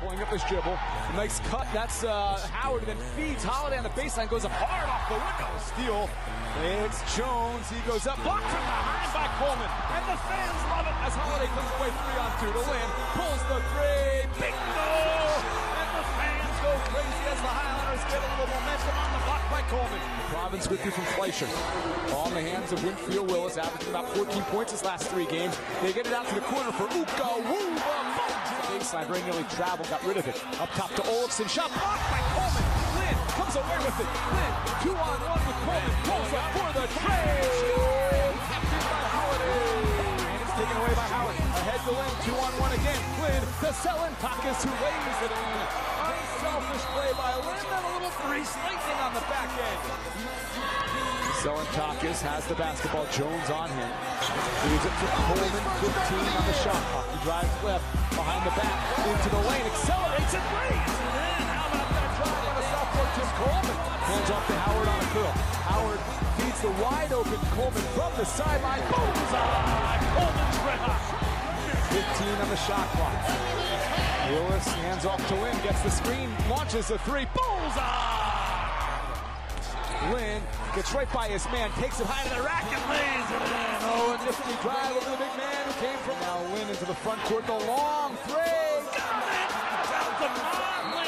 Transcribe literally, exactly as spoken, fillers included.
Pulling up his dribble. A nice cut. That's uh, Howard, and then feeds Holiday on the baseline. Goes up hard off the window. Steal. It's Jones. He goes up. Blocked from behind by Coleman. And the fans love it as Holiday comes away three on two to win. Pulls the three. Bingo! And the fans go crazy as the Highlanders get a little momentum on the block by Coleman. Province with you from Fleisher. Ball in the hands of Winfield Willis, averaging about fourteen points his last three games. They get it out to the corner for Uka. Woo! Baseline, very nearly traveled, got rid of it. Up top to Olafson, shot blocked by Coleman. Lynn comes away with it. Lynn, two on one with Coleman, pulls up for the trade. Captured by Holiday. And it's taken away by Howard. Ahead to Lynn, two on one again. Lynn to Selentakis, who lays it in. Unselfish play by Lynn, then a little three slicing on the back end. Selentakis has the basketball. Jones on him. Leaves it to Coleman, fifteen on the shot clock. He drives left, behind the back, into the lane, accelerates and lays it in. How about that drive on a sophomore, Tim Coleman? Hands off to Howard on a curl. Howard feeds the wide open Coleman from the sideline. Bullseye! Coleman's red hot. fifteen on the shot clock. Willis hands off to Lynn, gets the screen, launches a three. Bullseye! Lynn gets right by his man, takes it high to the rack and lays it in. Oh, a nifty drive over the big man who came from. Now Lynn into the front court, the long three. Got it! Out the